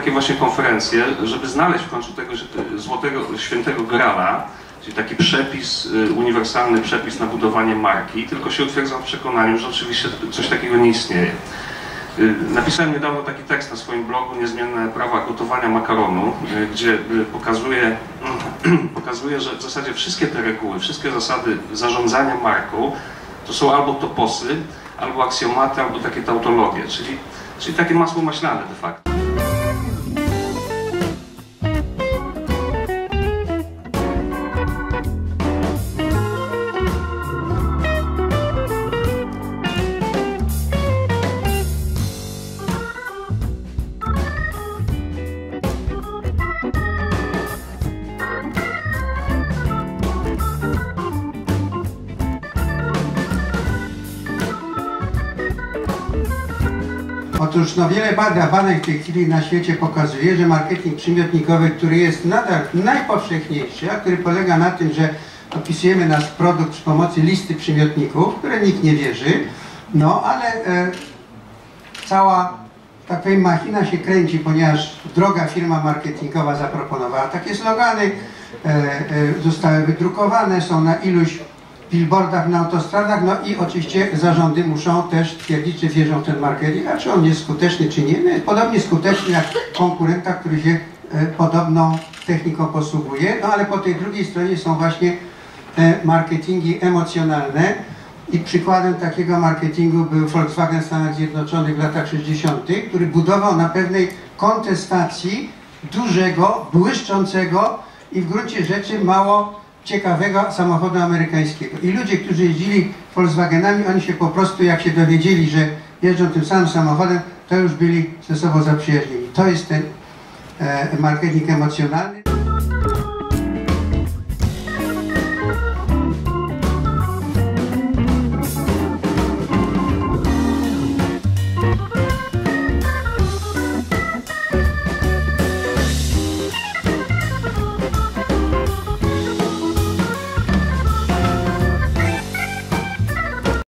takie właśnie konferencje, żeby znaleźć w końcu tego złotego, świętego grala, czyli taki przepis, uniwersalny przepis na budowanie marki, tylko się utwierdzam w przekonaniu, że oczywiście coś takiego nie istnieje. Napisałem niedawno taki tekst na swoim blogu Niezmienne prawa gotowania makaronu, gdzie pokazuję, że w zasadzie wszystkie te reguły, wszystkie zasady zarządzania marką to są albo toposy, albo aksjomaty, albo takie tautologie, czyli takie masło maślane de facto. Otóż wiele badań w tej chwili na świecie pokazuje, że marketing przymiotnikowy, który jest nadal najpowszechniejszy, a który polega na tym, że opisujemy nasz produkt przy pomocy listy przymiotników, które nikt nie wierzy, no ale cała tak powiem machina się kręci, ponieważ droga firma marketingowa zaproponowała takie slogany, zostały wydrukowane, są na iluś billboardach na autostradach, no i oczywiście zarządy muszą też twierdzić, czy wierzą w ten marketing, a czy on jest skuteczny, czy nie. No jest podobnie skuteczny jak konkurenta, który się podobną techniką posługuje, no ale po tej drugiej stronie są właśnie marketingi emocjonalne i przykładem takiego marketingu był Volkswagen w Stanach Zjednoczonych w latach 60., który budował na pewnej kontestacji dużego, błyszczącego i w gruncie rzeczy mało ciekawego samochodu amerykańskiego. I ludzie, którzy jeździli Volkswagenami, oni się po prostu, jak się dowiedzieli, że jeżdżą tym samym samochodem, to już byli ze sobą zaprzyjaźnieni. To jest ten marketing emocjonalny.